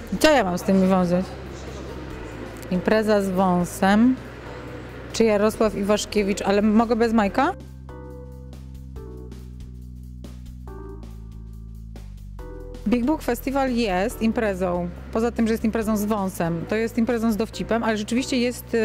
Co ja mam z tym wiązać? Impreza z wąsem. Czy Jarosław Iwaszkiewicz, ale mogę bez Majka? Big Book Festival jest imprezą, poza tym, że jest imprezą z wąsem, to jest imprezą z dowcipem, ale rzeczywiście jest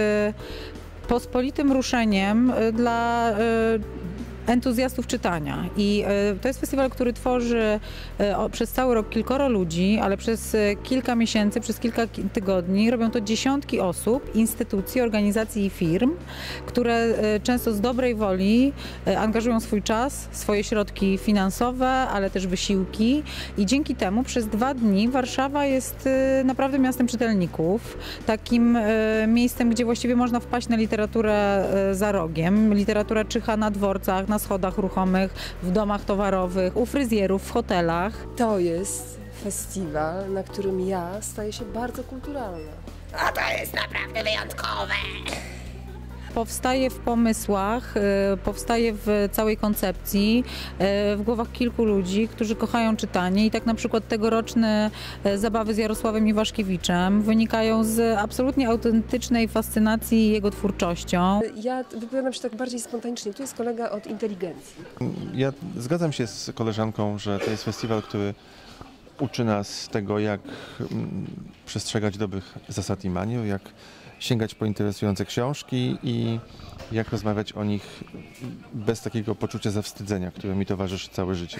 pospolitym ruszeniem dla entuzjastów czytania. I to jest festiwal, który tworzy przez cały rok kilkoro ludzi, ale przez kilka miesięcy, przez kilka tygodni robią to dziesiątki osób, instytucji, organizacji i firm, które często z dobrej woli angażują swój czas, swoje środki finansowe, ale też wysiłki i dzięki temu przez 2 dni Warszawa jest naprawdę miastem czytelników, takim miejscem, gdzie właściwie można wpaść na literaturę za rogiem. Literatura czyha na dworcach, na schodach ruchomych, w domach towarowych, u fryzjerów, w hotelach. To jest festiwal, na którym ja staję się bardzo kulturalna. A to jest naprawdę wyjątkowe. Powstaje w pomysłach, powstaje w całej koncepcji, w głowach kilku ludzi, którzy kochają czytanie i tak na przykład tegoroczne zabawy z Jarosławem Iwaszkiewiczem wynikają z absolutnie autentycznej fascynacji jego twórczością. Ja wypowiadam się tak bardziej spontanicznie. Tu jest kolega od inteligencji. Ja zgadzam się z koleżanką, że to jest festiwal, który uczy nas tego, jak przestrzegać dobrych zasad i manier, jak sięgać po interesujące książki i jak rozmawiać o nich bez takiego poczucia zawstydzenia, które mi towarzyszy całe życie.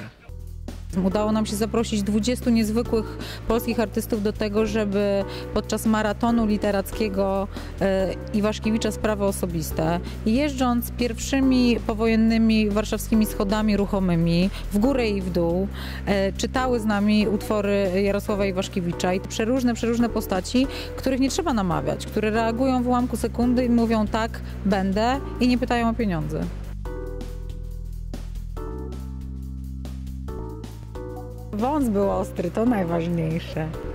Udało nam się zaprosić 20 niezwykłych polskich artystów do tego, żeby podczas maratonu literackiego Iwaszkiewicza Sprawy osobiste, jeżdżąc pierwszymi powojennymi warszawskimi schodami ruchomymi w górę i w dół, czytały z nami utwory Jarosława Iwaszkiewicza i przeróżne postaci, których nie trzeba namawiać, które reagują w ułamku sekundy i mówią tak, będę i nie pytają o pieniądze. Wąs był ostry, to najważniejsze.